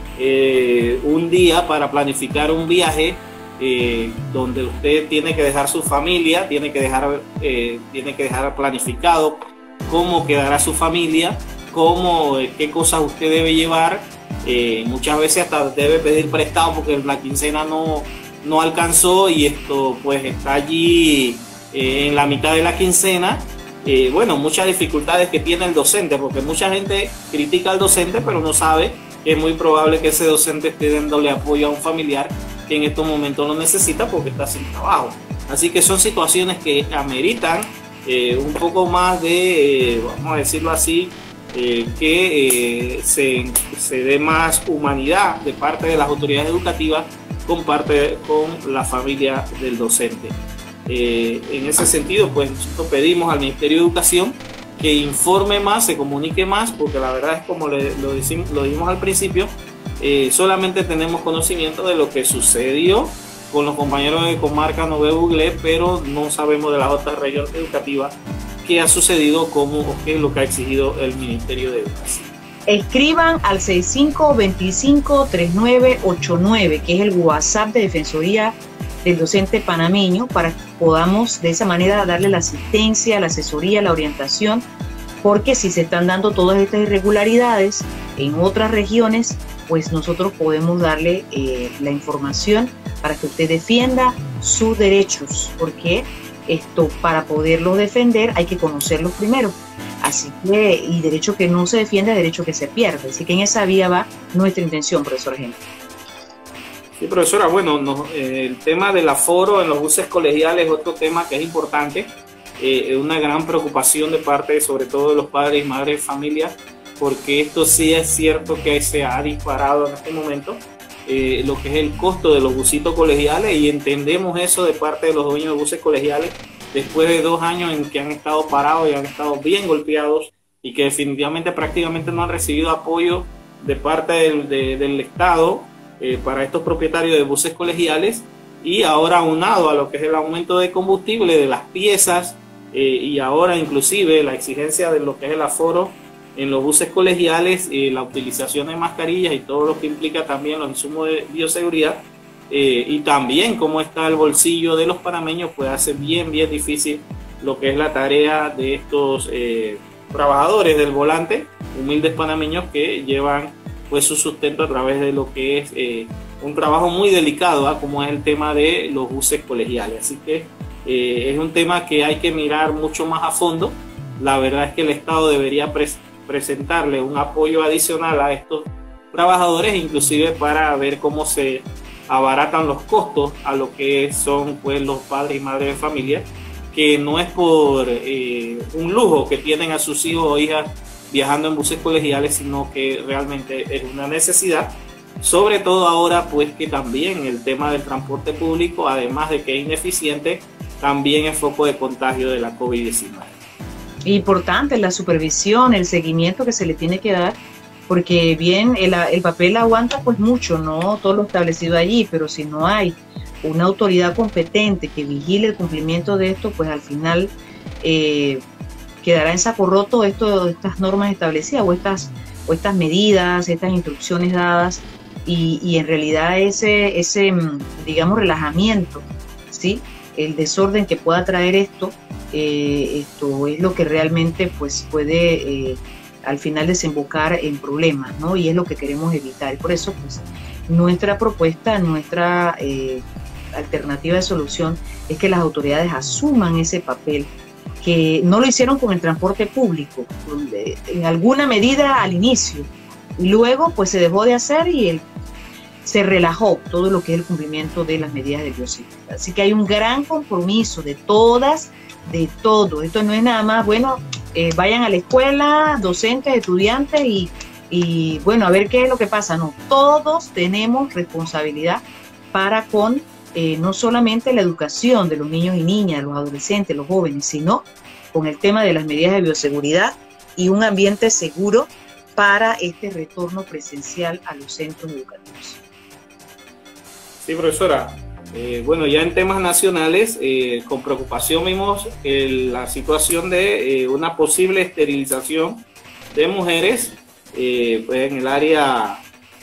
un día para planificar un viaje donde usted tiene que dejar su familia, tiene que dejar planificado cómo quedará su familia, qué cosas usted debe llevar. Muchas veces hasta debe pedir prestado porque la quincena no alcanzó, y esto pues está allí en la mitad de la quincena. Bueno, muchas dificultades que tiene el docente, porque mucha gente critica al docente, pero no sabe que es muy probable que ese docente esté dándole apoyo a un familiar que en estos momentos lo necesita porque está sin trabajo. Así que son situaciones que ameritan un poco más de, vamos a decirlo así, que se dé más humanidad de parte de las autoridades educativas con la familia del docente. En ese sentido, pues nosotros pedimos al Ministerio de Educación que informe más, se comunique más, porque la verdad es, como lo dijimos al principio, solamente tenemos conocimiento de lo que sucedió con los compañeros de comarca Nuevo Buglé, pero no sabemos de las otras regiones educativas qué ha sucedido, cómo o qué es lo que ha exigido el Ministerio de Educación. Escriban al 6525-3989, que es el WhatsApp de Defensoría del Docente Panameño, para que podamos de esa manera darle la asistencia, la asesoría, la orientación, porque si se están dando todas estas irregularidades en otras regiones, pues nosotros podemos darle la información para que usted defienda sus derechos, porque para poderlos defender hay que conocerlos primero. Así que, y derecho que no se defiende, derecho que se pierde. Así que en esa vía va nuestra intención, profesora Henry. Sí, profesora, bueno, el tema del aforo en los buses colegiales es otro tema que es importante. Es una gran preocupación de parte, sobre todo, de los padres y madres de familia, porque esto sí es cierto que se ha disparado en este momento, lo que es el costo de los busitos colegiales, y entendemos eso de parte de los dueños de buses colegiales, después de 2 años en que han estado parados y han estado bien golpeados y que definitivamente prácticamente no han recibido apoyo de parte del Estado para estos propietarios de buses colegiales, y ahora aunado a lo que es el aumento de combustible, de las piezas, y ahora inclusive la exigencia de lo que es el aforo en los buses colegiales, la utilización de mascarillas y todo lo que implica también los insumos de bioseguridad, y también cómo está el bolsillo de los panameños, pues hace bien difícil lo que es la tarea de estos trabajadores del volante, humildes panameños que llevan pues su sustento a través de lo que es un trabajo muy delicado, como es el tema de los buses colegiales. Así que es un tema que hay que mirar mucho más a fondo. La verdad es que el Estado debería presentarle un apoyo adicional a estos trabajadores, inclusive para ver cómo se abaratan los costos a lo que son pues los padres y madres de familia, que no es por un lujo que tienen a sus hijos o hijas viajando en buses colegiales, sino que realmente es una necesidad, sobre todo ahora pues que también el tema del transporte público, además de que es ineficiente, también es foco de contagio de la COVID-19. Importante la supervisión, el seguimiento que se le tiene que dar, porque bien el papel aguanta pues mucho, no todo lo establecido allí, pero si no hay una autoridad competente que vigile el cumplimiento de esto, pues al final quedará en saco roto estas normas establecidas o estas medidas, estas instrucciones dadas, y en realidad ese digamos relajamiento, ¿sí? El desorden que pueda traer esto es lo que realmente pues puede al final desembocar en problemas, ¿no? Y es lo que queremos evitar. Y por eso pues nuestra propuesta, nuestra alternativa de solución es que las autoridades asuman ese papel, que no lo hicieron con el transporte público, en alguna medida al inicio, y luego pues se dejó de hacer y se relajó todo lo que es el cumplimiento de las medidas de bioseguridad. Así que hay un gran compromiso de todas, de todo. Esto no es nada más, bueno, vayan a la escuela, docentes, estudiantes y bueno, a ver qué es lo que pasa. No, todos tenemos responsabilidad para con no solamente la educación de los niños y niñas, los adolescentes, los jóvenes, sino con el tema de las medidas de bioseguridad y un ambiente seguro para este retorno presencial a los centros educativos. Sí, profesora. Bueno, ya en temas nacionales, con preocupación vimos la situación de una posible esterilización de mujeres pues en el área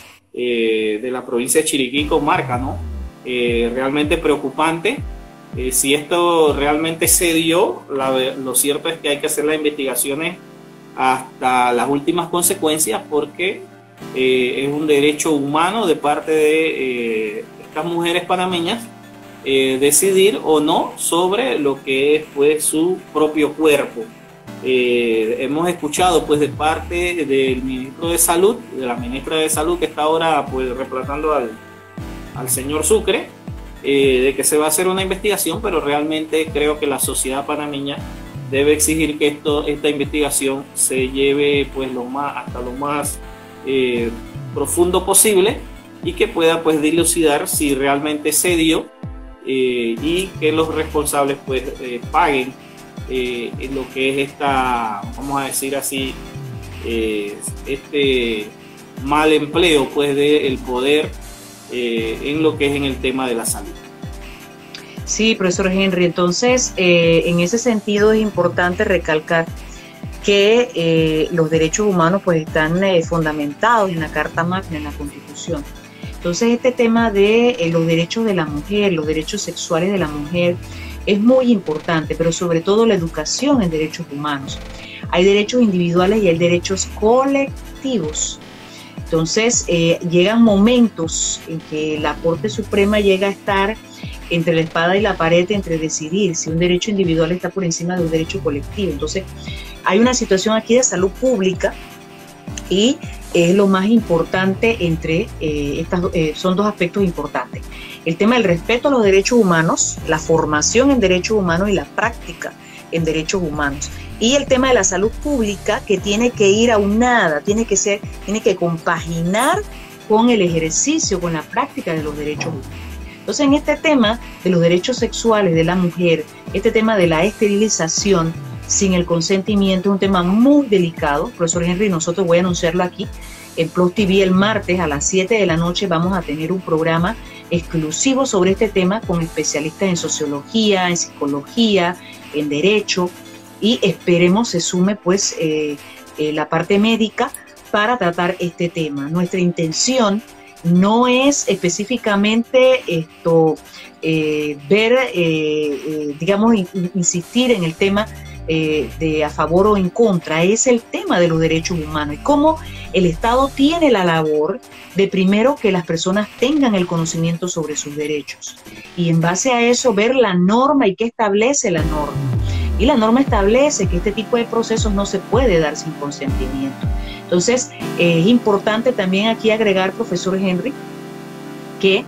de la provincia de Chiriquí, comarca, ¿no? Realmente preocupante. Si esto realmente se dio, lo cierto es que hay que hacer las investigaciones hasta las últimas consecuencias, porque es un derecho humano de parte de estas mujeres panameñas decidir o no sobre lo que es pues su propio cuerpo. Hemos escuchado pues de parte del ministro de Salud, de la ministra de Salud, que está ahora pues reemplazando al señor Sucre, de que se va a hacer una investigación, pero realmente creo que la sociedad panameña debe exigir que esta investigación se lleve pues hasta lo más profundo posible, y que pueda pues dilucidar si realmente se dio, y que los responsables pues paguen lo que es esta, vamos a decir así, mal empleo pues del poder en lo que es en el tema de la salud. Sí, profesor Henry, entonces en ese sentido es importante recalcar que los derechos humanos pues están fundamentados en la Carta Magna, en la Constitución. Entonces este tema de los derechos de la mujer, los derechos sexuales de la mujer es muy importante, pero sobre todo la educación en derechos humanos. Hay derechos individuales y hay derechos colectivos. Entonces llegan momentos en que la Corte Suprema llega a estar entre la espada y la pared, entre decidir si un derecho individual está por encima de un derecho colectivo. Entonces hay una situación aquí de salud pública y es lo más importante entre son dos aspectos importantes. El tema del respeto a los derechos humanos, la formación en derechos humanos y la práctica en derechos humanos. Y el tema de la salud pública, que tiene que ir aunada, tiene que compaginar con el ejercicio, con la práctica de los derechos humanos. Entonces, en este tema de los derechos sexuales de la mujer, este tema de la esterilización sin el consentimiento es un tema muy delicado. Profesor Henry, nosotros voy a anunciarlo aquí en Plus TV el martes a las 7 de la noche. Vamos a tener un programa exclusivo sobre este tema con especialistas en sociología, en psicología, en derecho, y esperemos se sume pues la parte médica para tratar este tema. Nuestra intención no es específicamente digamos, insistir en el tema de a favor o en contra, es el tema de los derechos humanos y cómo el Estado tiene la labor de primero que las personas tengan el conocimiento sobre sus derechos y en base a eso ver la norma y qué establece la norma. Y la norma establece que este tipo de procesos no se puede dar sin consentimiento. Entonces, es importante también aquí agregar, profesor Henry, que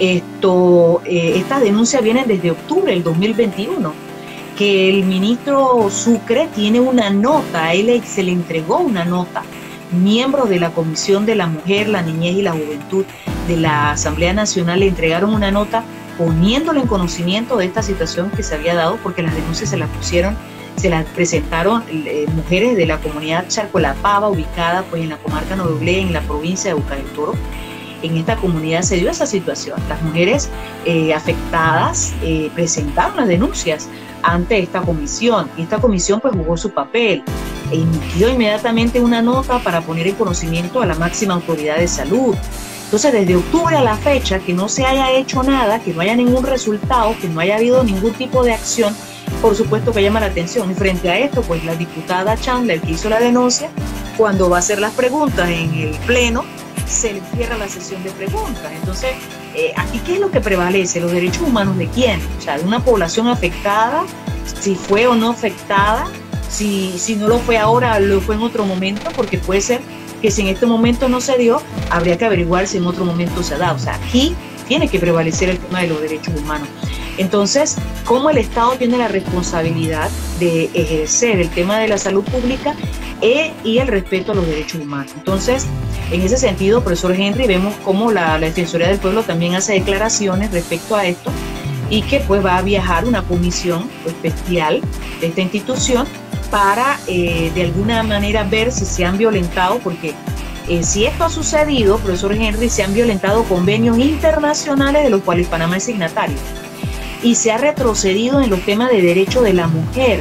estas denuncias vienen desde octubre del 2021, que el ministro Sucre tiene una nota, a él se le entregó una nota, miembros de la Comisión de la Mujer, la Niñez y la Juventud de la Asamblea Nacional le entregaron una nota poniéndole en conocimiento de esta situación que se había dado, porque las denuncias se las presentaron mujeres de la comunidad Charcolapava, ubicada pues en la comarca Noveblé, en la provincia de Bocas del Toro. En esta comunidad se dio esa situación. Las mujeres afectadas presentaron las denuncias ante esta comisión, y esta comisión pues jugó su papel e emitió inmediatamente una nota para poner en conocimiento a la máxima autoridad de salud. Entonces, desde octubre a la fecha, que no se haya hecho nada, que no haya ningún resultado, que no haya habido ningún tipo de acción, por supuesto que llama la atención. Y frente a esto, pues la diputada Chandler, que hizo la denuncia, cuando va a hacer las preguntas en el pleno, se le cierra la sesión de preguntas. Entonces, aquí, ¿qué es lo que prevalece? ¿Los derechos humanos de quién? O sea, de una población afectada, si fue o no afectada, si no lo fue ahora, lo fue en otro momento, porque puede ser que si en este momento no se dio, habría que averiguar si en otro momento se da. O sea, aquí tiene que prevalecer el tema de los derechos humanos. Entonces, ¿cómo el Estado tiene la responsabilidad de ejercer el tema de la salud pública y el respeto a los derechos humanos? Entonces, en ese sentido, profesor Henry, vemos cómo la Defensoría del Pueblo también hace declaraciones respecto a esto y que pues va a viajar una comisión especial de esta institución para de alguna manera ver si se han violentado, porque si esto ha sucedido, profesor Henry, se han violentado convenios internacionales de los cuales Panamá es signatario y se ha retrocedido en los temas de derechos de la mujer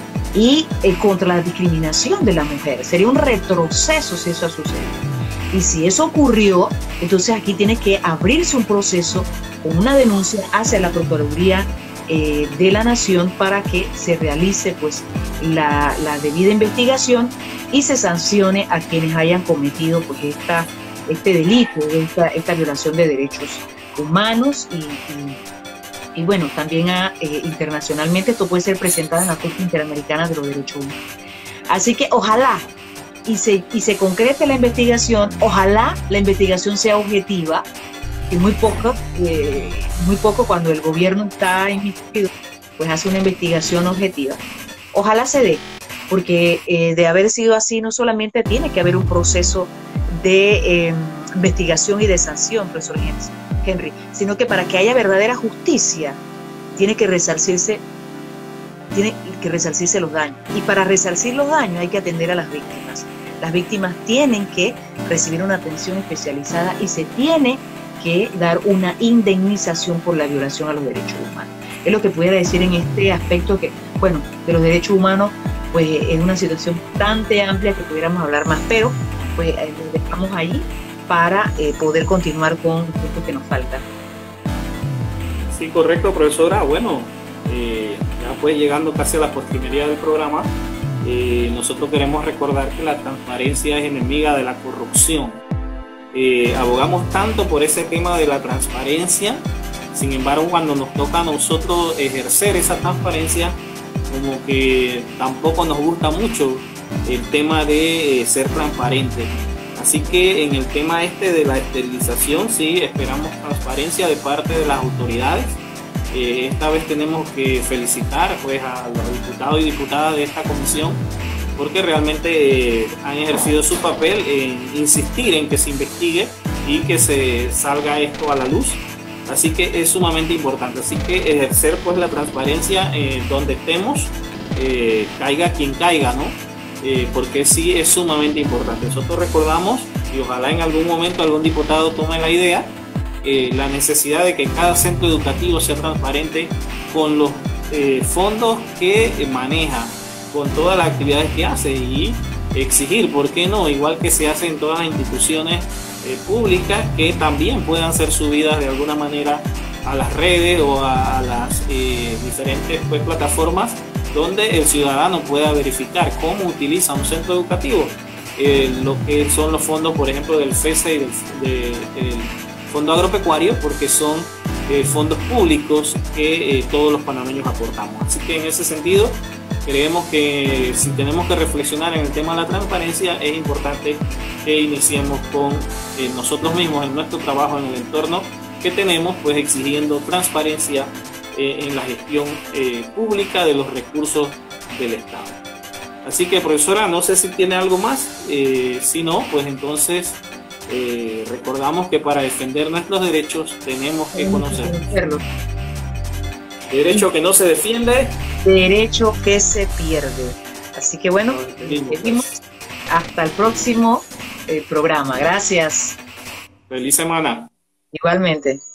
y contra la discriminación de la mujer. Sería un retroceso si eso ha sucedido. Y si eso ocurrió, entonces aquí tiene que abrirse un proceso con una denuncia hacia la Procuraduría de la Nación para que se realice pues la debida investigación y se sancione a quienes hayan cometido pues este delito, esta violación de derechos humanos y bueno, también internacionalmente esto puede ser presentado en la Corte Interamericana de los Derechos Humanos. Así que ojalá y se concrete la investigación, ojalá la investigación sea objetiva, y muy poco cuando el gobierno está inmiscuido, pues hace una investigación objetiva. Ojalá se dé, porque de haber sido así, no solamente tiene que haber un proceso de investigación y de sanción, profesor Henry, sino que para que haya verdadera justicia, tiene que resarcirse los daños. Y para resarcir los daños hay que atender a las víctimas. las víctimas tienen que recibir una atención especializada y se tiene que dar una indemnización por la violación a los derechos humanos. Es lo que pudiera decir en este aspecto que, bueno, de los derechos humanos, pues es una situación bastante amplia que pudiéramos hablar más, pero pues lo dejamos ahí para poder continuar con esto que nos falta. Sí, correcto, profesora. Bueno, ya pues llegando casi a la postrimería del programa, nosotros queremos recordar que la transparencia es enemiga de la corrupción. Abogamos tanto por ese tema de la transparencia, sin embargo cuando nos toca a nosotros ejercer esa transparencia, como que tampoco nos gusta mucho el tema de ser transparente. Así que en el tema este de la esterilización, sí, esperamos transparencia de parte de las autoridades. Esta vez tenemos que felicitar pues a los diputados y diputadas de esta comisión, porque realmente han ejercido su papel en insistir en que se investigue y que se salga esto a la luz. Así que es sumamente importante. Así que ejercer pues la transparencia donde estemos, caiga quien caiga, ¿no? Porque sí es sumamente importante. Nosotros recordamos, y ojalá en algún momento algún diputado tome la idea, la necesidad de que cada centro educativo sea transparente con los fondos que maneja, con todas las actividades que hace, y exigir, ¿por qué no? Igual que se hace en todas las instituciones públicas, que también puedan ser subidas de alguna manera a las redes o a las diferentes pues, plataformas donde el ciudadano pueda verificar cómo utiliza un centro educativo, lo que son los fondos, por ejemplo, del FESE y del Fondo Agropecuario, porque son fondos públicos que todos los panameños aportamos. Así que en ese sentido, creemos que si tenemos que reflexionar en el tema de la transparencia, es importante que iniciemos con nosotros mismos en nuestro trabajo, en el entorno que tenemos, pues exigiendo transparencia en la gestión pública de los recursos del Estado. Así que, profesora, no sé si tiene algo más. Si no, pues entonces recordamos que para defender nuestros derechos tenemos que conocerlos. Derecho que no se defiende, derecho que se pierde. Así que bueno, seguimos hasta el próximo programa. Gracias. Feliz semana. Igualmente.